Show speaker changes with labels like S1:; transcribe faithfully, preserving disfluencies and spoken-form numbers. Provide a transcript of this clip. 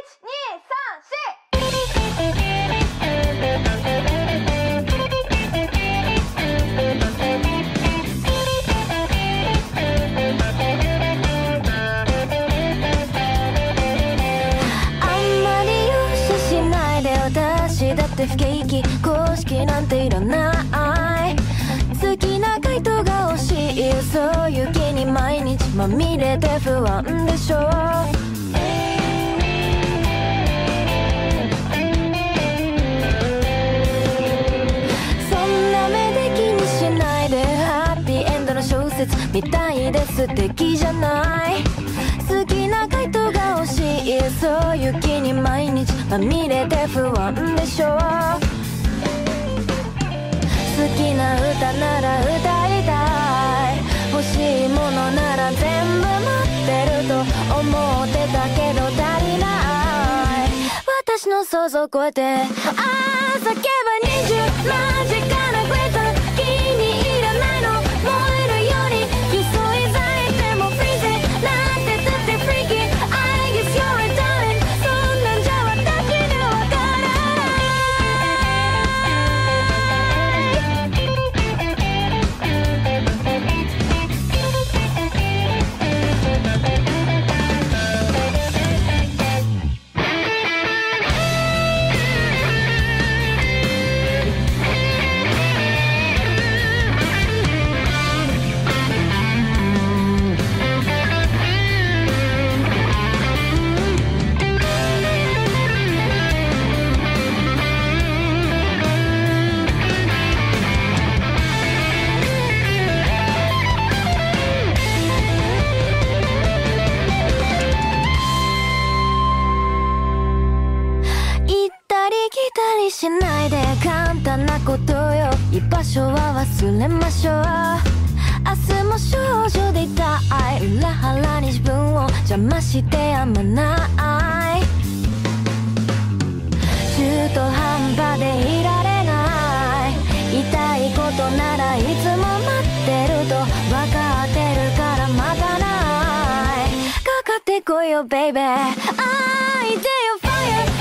S1: だって不景気公式なんていらない好きな回答が欲しいそういう気に毎日まみれて不安でしょそんな目で気にしないでハッピーエンドの小説みたいで素敵じゃない好きな回答が欲しいそういう気に毎日まみれて不安でしょ好きな歌なら歌いたい欲しいものなら全部持ってると思ってたけど足りない私の想像を超えてああ叫ばにじゅうマジカなグレーター気に入らないの燃えるように急いざいてもフリーズなんてだってフリーキー I guess you're a darling そんなんじゃ私にはわからしないで簡単なことよ居場所は忘れましょう明日も少女でいたい裏腹に自分を邪魔してやまない中途半端でいられない言いたいことならいつも待ってると分かってるから待たないかかってこいよベイベー愛でよファイア